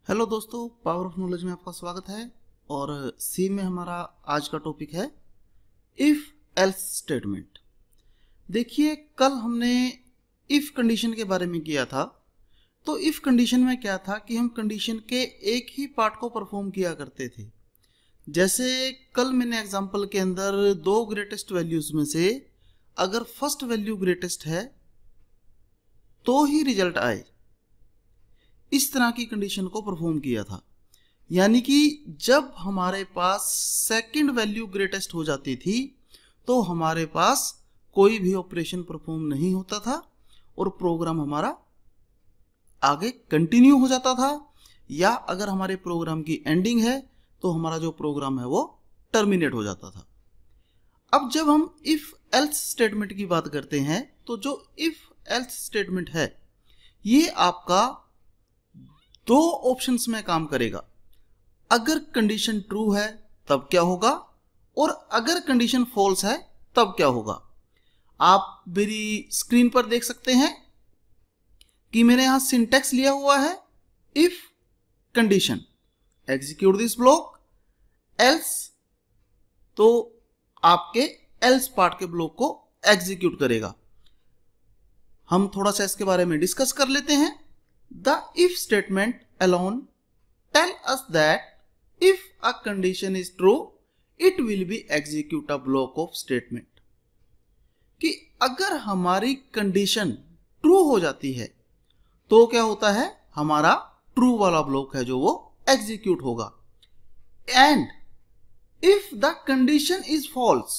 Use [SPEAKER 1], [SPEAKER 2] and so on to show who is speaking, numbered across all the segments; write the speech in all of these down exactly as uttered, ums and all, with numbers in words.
[SPEAKER 1] Hello दोस्तों, power of knowledge में आपका स्वागत है। और सी में हमारा आज का टॉपिक है इफ एल्स स्टेटमेंट। देखिए, कल हमने इफ कंडीशन के बारे में किया था। तो इफ कंडीशन में क्या था कि हम कंडीशन के एक ही पार्ट को परफॉर्म किया करते थे। जैसे कल मैंने एग्जांपल के अंदर दो ग्रेटेस्ट वैल्यूज में से अगर फर्स्ट वैल्यू ग्रेटेस्ट है तो ही रिजल्ट आए, इस तरह की कंडीशन को परफॉर्म किया था। यानी कि जब हमारे पास सेकंड वैल्यू ग्रेटेस्ट हो जाती थी तो हमारे पास कोई भी ऑपरेशन परफॉर्म नहीं होता था और प्रोग्राम हमारा आगे कंटिन्यू हो जाता था, या अगर हमारे प्रोग्राम की एंडिंग है तो हमारा जो प्रोग्राम है वो टर्मिनेट हो जाता था। अब जब हम इफ एल्स स्टेटमेंट की बात करते हैं तो जो इफ एल्स स्टेटमेंट है ये आपका दो ऑप्शंस में काम करेगा। अगर कंडीशन ट्रू है तब क्या होगा, और अगर कंडीशन फॉल्स है तब क्या होगा। आप मेरी स्क्रीन पर देख सकते हैं कि मैंने यहां सिंटैक्स लिया हुआ है if condition execute this block else, तो आपके एल्स पार्ट के ब्लॉक को एग्जीक्यूट करेगा। हम थोड़ा सा इसके बारे में डिस्कस कर लेते हैं। The if statement alone tell us that if a condition is true, it will be execute a block of statement। कि अगर हमारी कंडीशन ट्रू हो जाती है तो क्या होता है, हमारा ट्रू वाला ब्लॉक है जो वो एग्जीक्यूट होगा। And if the condition is false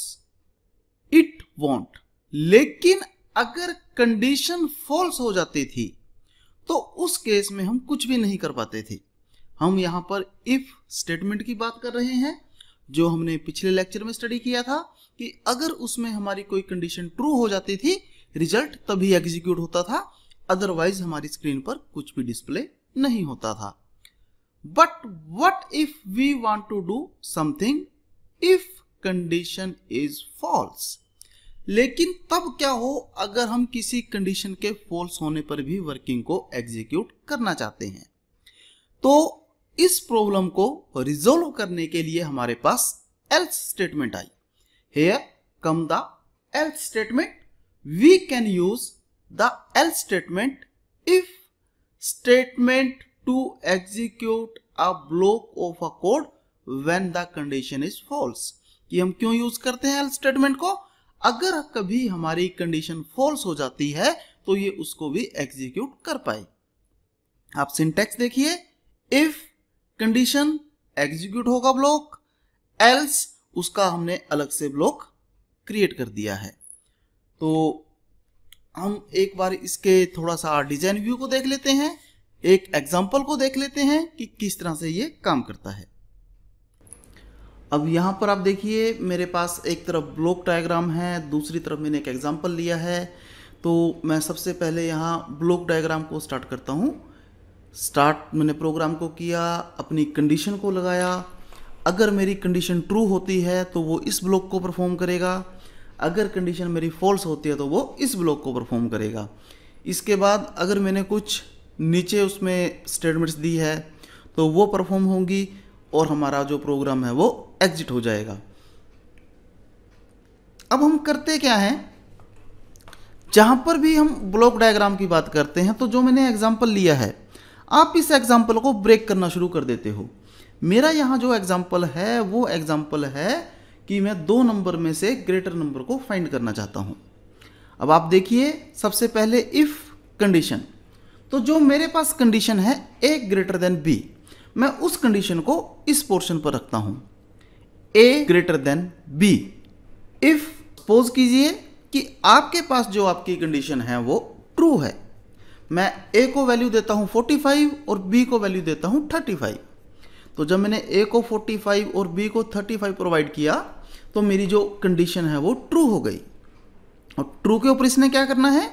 [SPEAKER 1] it won't. लेकिन अगर कंडीशन फॉल्स हो जाती थी तो उस केस में हम कुछ भी नहीं कर पाते थे। हम यहां पर इफ स्टेटमेंट की बात कर रहे हैं जो हमने पिछले लेक्चर में स्टडी किया था कि अगर उसमें हमारी कोई कंडीशन ट्रू हो जाती थी रिजल्ट तभी एग्जीक्यूट होता था, अदरवाइज हमारी स्क्रीन पर कुछ भी डिस्प्ले नहीं होता था। But what if we want to do something if condition is false. लेकिन तब क्या हो अगर हम किसी कंडीशन के फॉल्स होने पर भी वर्किंग को एग्जीक्यूट करना चाहते हैं। तो इस प्रॉब्लम को रिजोल्व करने के लिए हमारे पास एल्स स्टेटमेंट आई। Here come the else statement. We can use the else statement if statement to execute a block of a code when the condition is false. कि हम क्यों यूज करते हैं एल्स स्टेटमेंट को, अगर कभी हमारी कंडीशन फॉल्स हो जाती है तो ये उसको भी एग्जीक्यूट कर पाए। आप सिंटैक्स देखिए, इफ कंडीशन एग्जीक्यूट होगा ब्लॉक, एल्स उसका हमने अलग से ब्लॉक क्रिएट कर दिया है। तो हम एक बार इसके थोड़ा सा डिजाइन व्यू को देख लेते हैं, एक एग्जांपल को देख लेते हैं कि किस तरह से ये काम करता है। अब यहाँ पर आप देखिए मेरे पास एक तरफ ब्लॉक डायग्राम है, दूसरी तरफ मैंने एक एग्जांपल लिया है। तो मैं सबसे पहले यहाँ ब्लॉक डायग्राम को स्टार्ट करता हूँ। स्टार्ट मैंने प्रोग्राम को किया, अपनी कंडीशन को लगाया। अगर मेरी कंडीशन ट्रू होती है तो वो इस ब्लॉक को परफॉर्म करेगा, अगर कंडीशन मेरी फॉल्स होती है तो वो इस ब्लॉक को परफॉर्म करेगा। इसके बाद अगर मैंने कुछ नीचे उसमें स्टेटमेंट्स दी है तो वो परफॉर्म होंगी और हमारा जो प्रोग्राम है वो एग्जिट हो जाएगा। अब हम करते क्या हैं, जहां पर भी हम ब्लॉक डायग्राम की बात करते हैं तो जो मैंने एग्जांपल लिया है आप इस एग्जांपल को ब्रेक करना शुरू कर देते हो। मेरा यहां जो एग्जांपल है वो एग्जांपल है कि मैं दो नंबर में से ग्रेटर नंबर को फाइंड करना चाहता हूं। अब आप देखिए, सबसे पहले इफ कंडीशन, तो जो मेरे पास कंडीशन है ए ग्रेटर देन बी, मैं उस कंडीशन को इस पोर्शन पर रखता हूं, a greater than b. If suppose कीजिए कि आपके पास जो आपकी कंडीशन है वो ट्रू है, मैं ए को वैल्यू देता हूं पैंतालीस और बी को वैल्यू देता हूं पैंतीस। तो जब मैंने ए को पैंतालीस और बी को पैंतीस प्रोवाइड किया तो मेरी जो कंडीशन है वो ट्रू हो गई। और ट्रू के ऊपर इसने क्या करना है,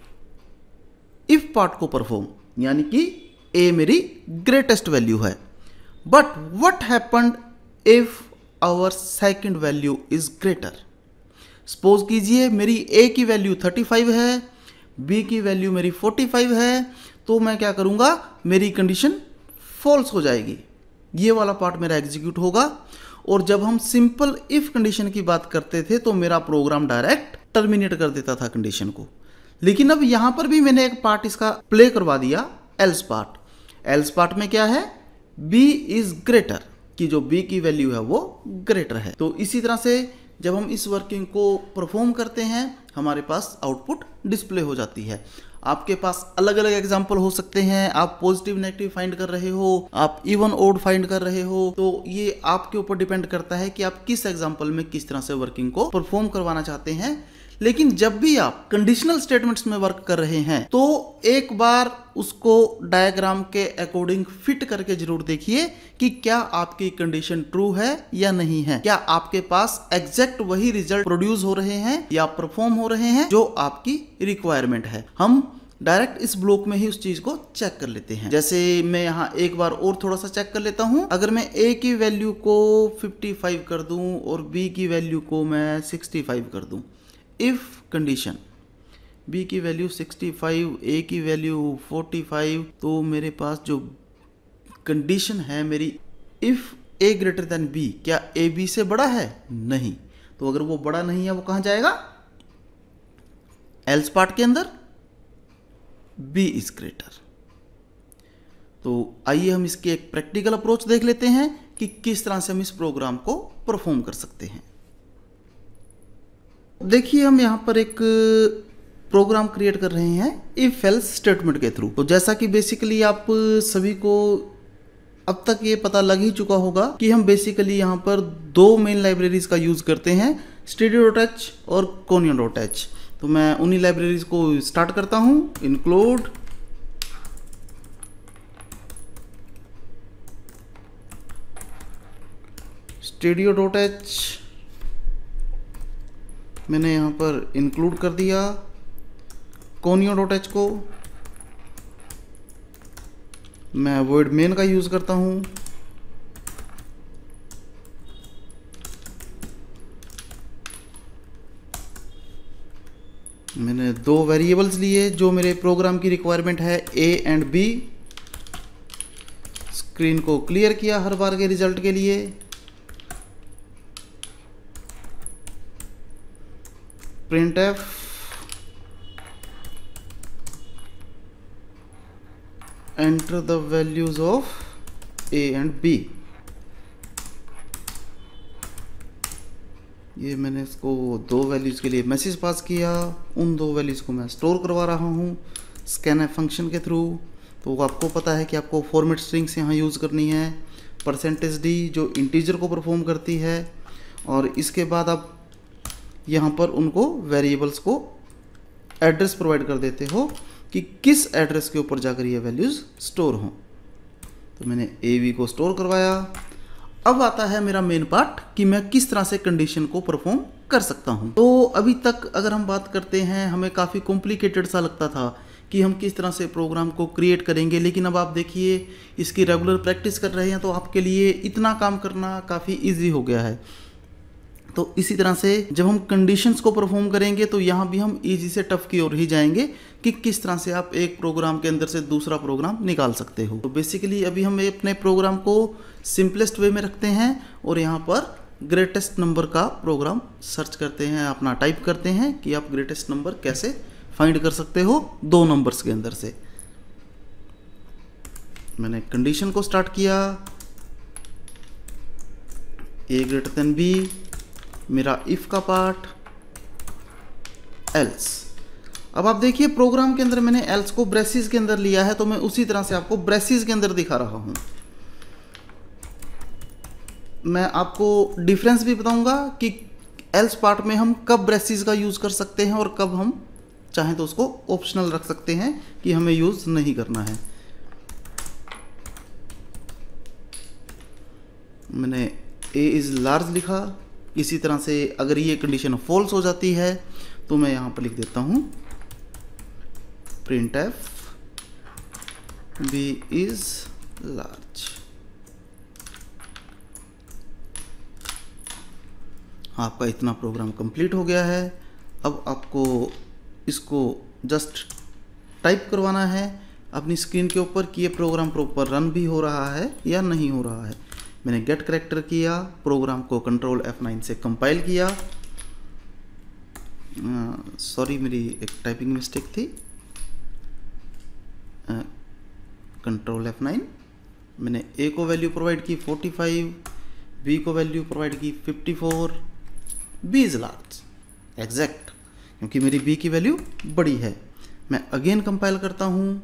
[SPEAKER 1] इफ पार्ट को परफॉर्म, यानी कि ए मेरी ग्रेटेस्ट वैल्यू है। But what happened if our second value is greater. Suppose कीजिए मेरी ए की वैल्यू पैंतीस है, बी की वैल्यू मेरी पैंतालीस है, तो मैं क्या करूंगा, मेरी कंडीशन फॉल्स हो जाएगी, ये वाला पार्ट मेरा एग्जीक्यूट होगा। और जब हम सिंपल इफ कंडीशन की बात करते थे तो मेरा प्रोग्राम डायरेक्ट टर्मिनेट कर देता था कंडीशन को। लेकिन अब यहां पर भी मैंने एक पार्ट इसका प्ले करवा दिया, एल्स पार्ट। एल्स पार्ट में क्या है, b इज ग्रेटर, कि जो b की वैल्यू है वो ग्रेटर है। तो इसी तरह से जब हम इस वर्किंग को परफॉर्म करते हैं हमारे पास आउटपुट डिस्प्ले हो जाती है। आपके पास अलग अलग एग्जाम्पल हो सकते हैं, आप पॉजिटिव नेगेटिव फाइंड कर रहे हो, आप इवन ओड फाइंड कर रहे हो, तो ये आपके ऊपर डिपेंड करता है कि आप किस एग्जाम्पल में किस तरह से वर्किंग को परफॉर्म करवाना चाहते हैं। लेकिन जब भी आप कंडीशनल स्टेटमेंट्स में वर्क कर रहे हैं तो एक बार उसको डायग्राम के अकॉर्डिंग फिट करके जरूर देखिए कि क्या आपकी कंडीशन ट्रू है या नहीं है, क्या आपके पास एग्जैक्ट वही रिजल्ट प्रोड्यूस हो रहे हैं या परफॉर्म हो रहे हैं जो आपकी रिक्वायरमेंट है। हम डायरेक्ट इस ब्लॉक में ही उस चीज को चेक कर लेते हैं। जैसे मैं यहाँ एक बार और थोड़ा सा चेक कर लेता हूँ। अगर मैं a की वैल्यू को पचपन कर दूं और b की वैल्यू को मैं पैंसठ कर दूं, इफ कंडीशन b की वैल्यू पैंसठ, a की वैल्यू पैंतालीस, तो मेरे पास जो कंडीशन है मेरी, if a greater than b, क्या a b से बड़ा है? नहीं। तो अगर वो बड़ा नहीं है वो कहां जाएगा? एल्स पार्ट के अंदर b इज ग्रेटर। तो आइए हम इसके एक प्रैक्टिकल अप्रोच देख लेते हैं कि किस तरह से हम इस प्रोग्राम को परफॉर्म कर सकते हैं। देखिए हम यहां पर एक प्रोग्राम क्रिएट कर रहे हैं इफ एल्स स्टेटमेंट के थ्रू। तो जैसा कि बेसिकली आप सभी को अब तक ये पता लग ही चुका होगा कि हम बेसिकली यहां पर दो मेन लाइब्रेरीज का यूज करते हैं, स्टूडियो डॉट एच और कोनियन डॉट एच। तो मैं उन्हीं लाइब्रेरीज को स्टार्ट करता हूं। इंक्लूड स्टूडियो डॉट एच मैंने यहां पर इंक्लूड कर दिया। कोनियो डॉट एच को मैं वॉइड मेन का यूज करता हूं। मैंने दो वेरिएबल्स लिए जो मेरे प्रोग्राम की रिक्वायरमेंट है, ए एंड बी। स्क्रीन को क्लियर किया हर बार के रिजल्ट के लिए। Print f enter the values of a and b. ये मैंने इसको दो वैल्यूज के लिए मैसेज पास किया, उन दो वैल्यूज को मैं स्टोर करवा रहा हूँ स्कैनएफ फंक्शन के थ्रू। तो आपको पता है कि आपको फॉर्मेट स्ट्रिंग्स यहाँ यूज़ करनी है, परसेंटेज डी जो इंटीजर को परफॉर्म करती है, और इसके बाद आप यहाँ पर उनको वेरिएबल्स को एड्रेस प्रोवाइड कर देते हो कि किस एड्रेस के ऊपर जाकर ये वैल्यूज़ स्टोर हों। तो मैंने ए वी को स्टोर करवाया। अब आता है मेरा मेन पार्ट कि मैं किस तरह से कंडीशन को परफॉर्म कर सकता हूं। तो अभी तक अगर हम बात करते हैं हमें काफ़ी कॉम्प्लिकेटेड सा लगता था कि हम किस तरह से प्रोग्राम को क्रिएट करेंगे, लेकिन अब आप देखिए इसकी रेगुलर प्रैक्टिस कर रहे हैं तो आपके लिए इतना काम करना काफ़ी इजी हो गया है। तो इसी तरह से जब हम कंडीशंस को परफॉर्म करेंगे तो यहाँ भी हम इजी से टफ की ओर ही जाएंगे कि किस तरह से आप एक प्रोग्राम के अंदर से दूसरा प्रोग्राम निकाल सकते हो। तो बेसिकली अभी हम अपने प्रोग्राम को सिंपलेस्ट वे में रखते हैं और यहाँ पर ग्रेटेस्ट नंबर का प्रोग्राम सर्च करते हैं, अपना टाइप करते हैं कि आप ग्रेटेस्ट नंबर कैसे फाइंड कर सकते हो दो नंबर्स के अंदर से। मैंने कंडीशन को स्टार्ट किया, ए ग्रेटर देन बी, मेरा इफ का पार्ट, एल्स। अब आप देखिए प्रोग्राम के अंदर मैंने एल्स को ब्रेसिस के अंदर लिया है, तो मैं उसी तरह से आपको ब्रेसिस के अंदर दिखा रहा हूं। मैं आपको डिफरेंस भी बताऊंगा कि एल्स पार्ट में हम कब ब्रेसिस का यूज कर सकते हैं और कब हम चाहें तो उसको ऑप्शनल रख सकते हैं कि हमें यूज नहीं करना है। मैंने ए इज लार्ज लिखा। इसी तरह से अगर ये कंडीशन फॉल्स हो जाती है तो मैं यहां पर लिख देता हूं print f b is large. आपका इतना प्रोग्राम कंप्लीट हो गया है। अब आपको इसको जस्ट टाइप करवाना है अपनी स्क्रीन के ऊपर कि ये प्रोग्राम प्रॉपर रन भी हो रहा है या नहीं हो रहा है। मैंने गेट करेक्टर किया, प्रोग्राम को कंट्रोल एफ नाइन से कंपाइल किया। सॉरी मेरी एक टाइपिंग मिस्टेक थी। कंट्रोल एफ नाइन, मैंने ए को वैल्यू प्रोवाइड की फोर्टी फाइव, बी को वैल्यू प्रोवाइड की fifty four, b is large exact, क्योंकि मेरी बी की वैल्यू बड़ी है। मैं अगेन कंपाइल करता हूँ,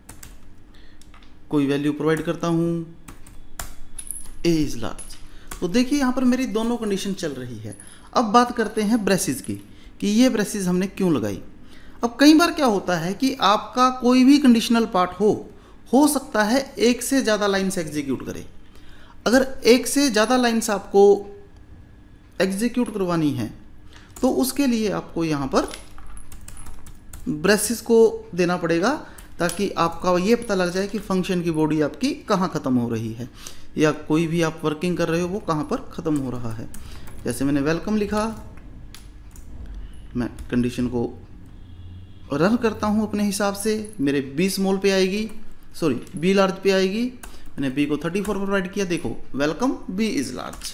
[SPEAKER 1] कोई वैल्यू प्रोवाइड करता हूँ, ए इज लार्ज। तो देखिए यहाँ पर मेरी दोनों कंडीशन चल रही है। अब बात करते हैं ब्रेसिस की कि ये ब्रेसिस हमने क्यों लगाई। अब कई बार क्या होता है कि आपका कोई भी कंडीशनल पार्ट हो हो सकता है एक से ज़्यादा लाइन्स एग्जीक्यूट करे। अगर एक से ज़्यादा लाइन्स आपको एग्जीक्यूट करवानी है तो उसके लिए आपको यहाँ पर ब्रेसिस को देना पड़ेगा, ताकि आपका ये पता लग जाए कि फंक्शन की बॉडी आपकी कहाँ ख़त्म हो रही है, या कोई भी आप वर्किंग कर रहे हो वो कहाँ पर ख़त्म हो रहा है। जैसे मैंने वेलकम लिखा, मैं कंडीशन को रन करता हूँ अपने हिसाब से, मेरे बी स्मॉल पे आएगी, सॉरी बी लार्ज पे आएगी। मैंने बी को थर्टी फोर प्रोवाइड किया, देखो वेलकम बी इज लार्ज।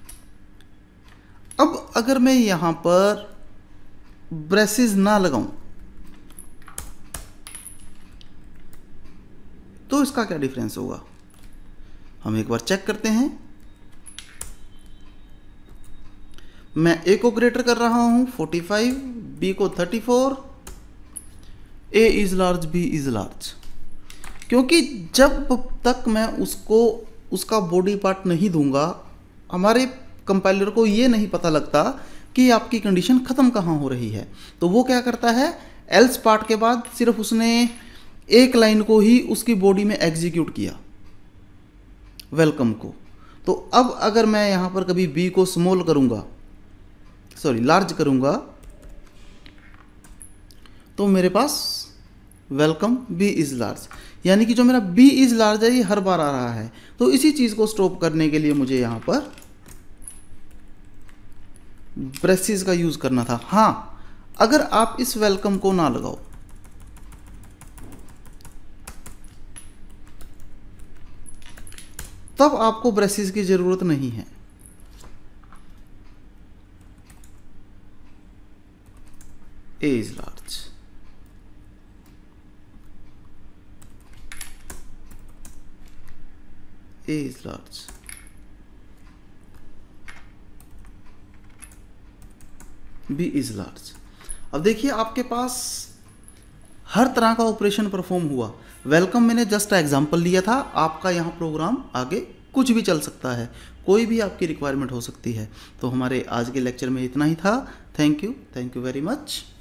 [SPEAKER 1] अब अगर मैं यहाँ पर ब्रेसिस ना लगाऊं तो इसका क्या डिफरेंस होगा, हम एक बार चेक करते हैं। मैं ए को ग्रेटर कर रहा हूं फोर्टी फाइव, बी को thirty four, a is large b is large, क्योंकि जब तक मैं उसको उसका बॉडी पार्ट नहीं दूंगा हमारे कंपाइलर को ये नहीं पता लगता कि आपकी कंडीशन ख़त्म कहाँ हो रही है। तो वो क्या करता है, एल्स पार्ट के बाद सिर्फ उसने एक लाइन को ही उसकी बॉडी में एग्जीक्यूट किया, वेलकम को। तो अब अगर मैं यहाँ पर कभी बी को स्मॉल करूँगा, सॉरी लार्ज करूँगा, तो मेरे पास वेलकम बी इज़ लार्ज, यानी कि जो मेरा बी इज़ लार्ज है ये हर बार आ रहा है। तो इसी चीज़ को स्टॉप करने के लिए मुझे यहाँ पर ब्रेसिस का यूज़ करना था। हाँ, अगर आप इस वेलकम को ना लगाओ तब आपको ब्रेसिस की ज़रूरत नहीं है। A is large, a is large, b is large. अब देखिए आपके पास हर तरह का ऑपरेशन परफॉर्म हुआ। वेलकम मैंने जस्ट एग्जांपल लिया था, आपका यहाँ प्रोग्राम आगे कुछ भी चल सकता है, कोई भी आपकी रिक्वायरमेंट हो सकती है। तो हमारे आज के लेक्चर में इतना ही था। Thank you, thank you very much.